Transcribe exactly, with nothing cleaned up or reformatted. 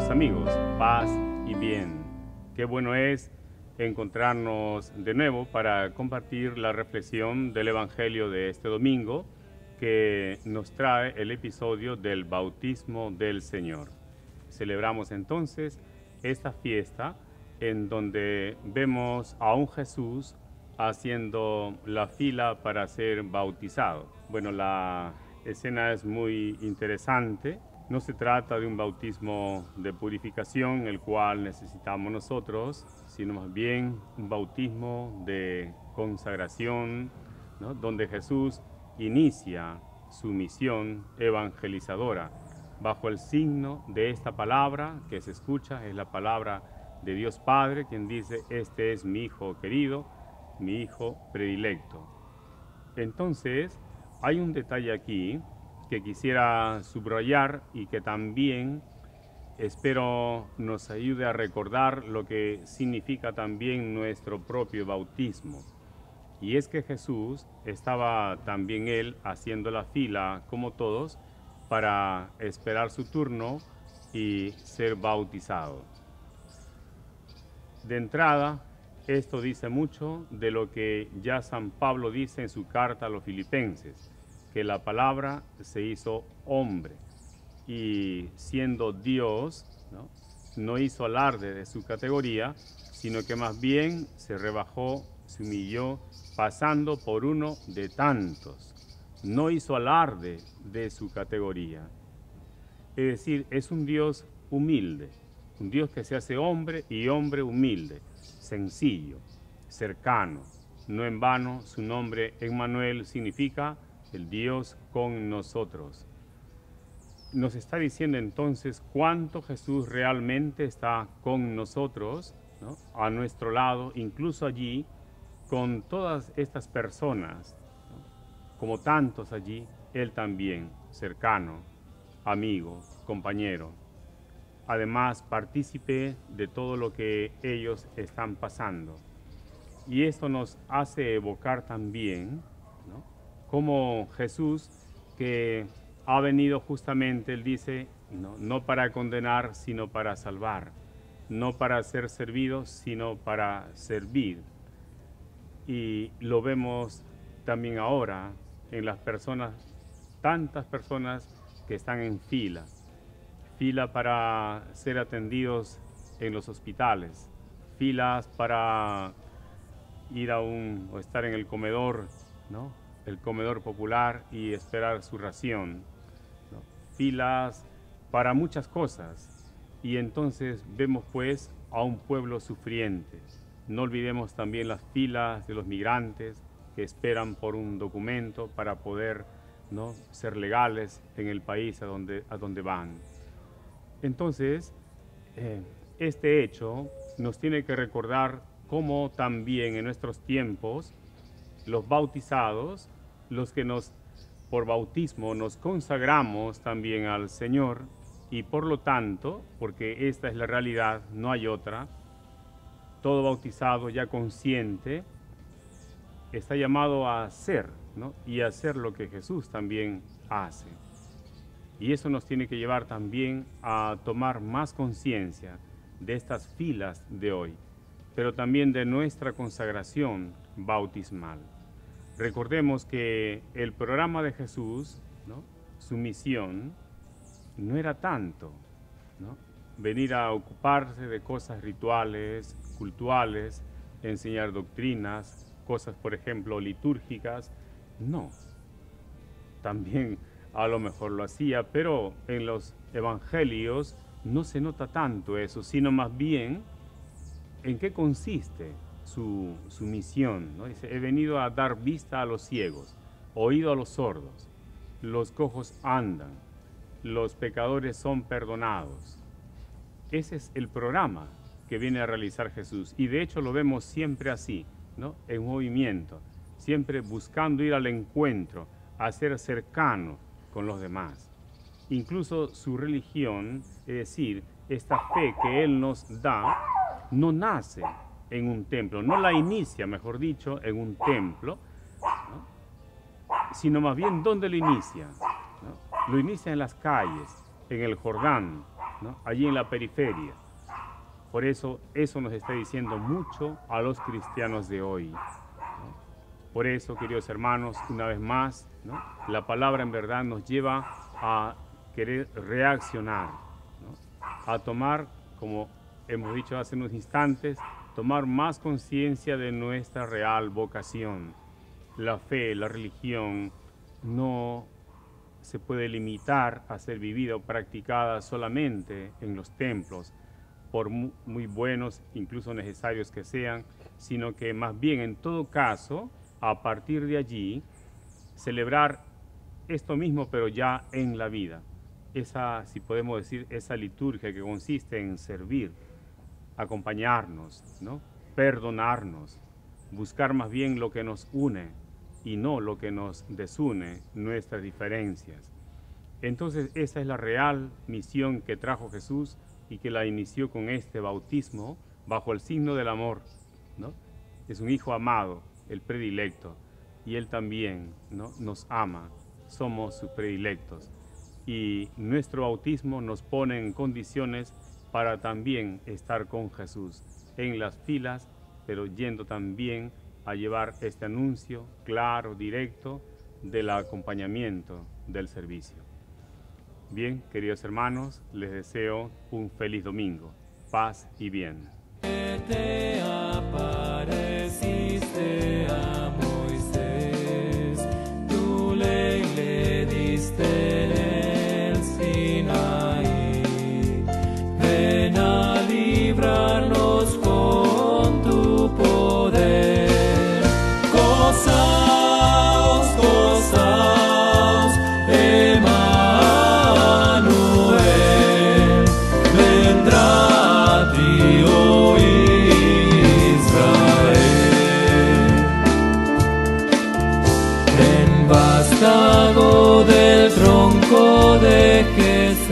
Queridos amigos, paz y bien. Qué bueno es encontrarnos de nuevo para compartir la reflexión del Evangelio de este domingo que nos trae el episodio del bautismo del Señor. Celebramos entonces esta fiesta en donde vemos a un Jesús haciendo la fila para ser bautizado. Bueno, la escena es muy interesante. No se trata de un bautismo de purificación, el cual necesitamos nosotros, sino más bien un bautismo de consagración, ¿no? Donde Jesús inicia su misión evangelizadora bajo el signo de esta palabra que se escucha, es la palabra de Dios Padre, quien dice: este es mi Hijo querido, mi Hijo predilecto. Entonces, hay un detalle aquí que quisiera subrayar y que también espero nos ayude a recordar lo que significa también nuestro propio bautismo. Y es que Jesús estaba también él haciendo la fila como todos para esperar su turno y ser bautizado. De entrada, esto dice mucho de lo que ya San Pablo dice en su carta a los Filipenses, que la palabra se hizo hombre y siendo Dios, ¿no? no hizo alarde de su categoría, sino que más bien se rebajó, se humilló, pasando por uno de tantos. No hizo alarde de su categoría. Es decir, es un Dios humilde, un Dios que se hace hombre y hombre humilde, sencillo, cercano. No en vano su nombre Emmanuel significa el Dios con nosotros. Nos está diciendo entonces cuánto Jesús realmente está con nosotros, ¿no? A nuestro lado, incluso allí, con todas estas personas, ¿no? Como tantos allí, Él también, cercano, amigo, compañero. Además, partícipe de todo lo que ellos están pasando. Y esto nos hace evocar también, ¿no? Como Jesús, que ha venido justamente, Él dice, no, no para condenar, sino para salvar. No para ser servido, sino para servir. Y lo vemos también ahora en las personas, tantas personas que están en fila. Fila para ser atendidos en los hospitales. Filas para ir a un, o estar en el comedor, ¿no? El comedor popular y esperar su ración, ¿no? Filas para muchas cosas. Y entonces vemos pues a un pueblo sufriente. No olvidemos también las filas de los migrantes que esperan por un documento para poder, ¿no? ser legales en el país a donde, a donde van. Entonces, eh, este hecho nos tiene que recordar cómo también en nuestros tiempos los bautizados, los que nos por bautismo nos consagramos también al Señor, y por lo tanto, porque esta es la realidad, no hay otra, todo bautizado ya consciente está llamado a hacer, ¿no? y a hacer lo que Jesús también hace. Y eso nos tiene que llevar también a tomar más conciencia de estas filas de hoy, pero también de nuestra consagración bautismal. Recordemos que el programa de Jesús, ¿no? su misión, no era tanto, ¿no? venir a ocuparse de cosas rituales, cultuales, enseñar doctrinas, cosas, por ejemplo, litúrgicas. No. También a lo mejor lo hacía, pero en los evangelios no se nota tanto eso, sino más bien en qué consiste su, su misión, ¿no? Dice, he venido a dar vista a los ciegos, oído a los sordos, los cojos andan, los pecadores son perdonados. Ese es el programa que viene a realizar Jesús, y de hecho lo vemos siempre así, ¿no? en movimiento, siempre buscando ir al encuentro, a ser cercano con los demás. Incluso su religión, es decir, esta fe que Él nos da, no nace en un templo, no la inicia, mejor dicho, en un templo, ¿no? sino más bien, ¿dónde lo inicia? ¿no? Lo inicia en las calles, en el Jordán, ¿no? Allí en la periferia. Por eso, eso nos está diciendo mucho a los cristianos de hoy, ¿no? Por eso, queridos hermanos, una vez más, ¿no? La palabra en verdad nos lleva a querer reaccionar, ¿no? A tomar, como hemos dicho hace unos instantes, tomar más conciencia de nuestra real vocación. La fe, la religión, no se puede limitar a ser vivida o practicada solamente en los templos, por muy buenos, incluso necesarios que sean, sino que más bien en todo caso, a partir de allí, celebrar esto mismo, pero ya en la vida. Esa, si podemos decir, esa liturgia que consiste en servir, acompañarnos, ¿no? Perdonarnos, buscar más bien lo que nos une y no lo que nos desune, nuestras diferencias. Entonces, esa es la real misión que trajo Jesús y que la inició con este bautismo bajo el signo del amor, ¿no? Es un hijo amado, el predilecto, y Él también, ¿no? Nos ama, somos sus predilectos. Y nuestro bautismo nos pone en condiciones para también estar con Jesús en las filas, pero yendo también a llevar este anuncio claro, directo, del acompañamiento del servicio. Bien, queridos hermanos, les deseo un feliz domingo, paz y bien. Te apareciste a Moisés, tu ley le diste en el Sinaí. Ven a librarnos con tu poder. Gozaos, gozaos, Emmanuel, vendrá a ti, oh Vástago del tronco de Jesús.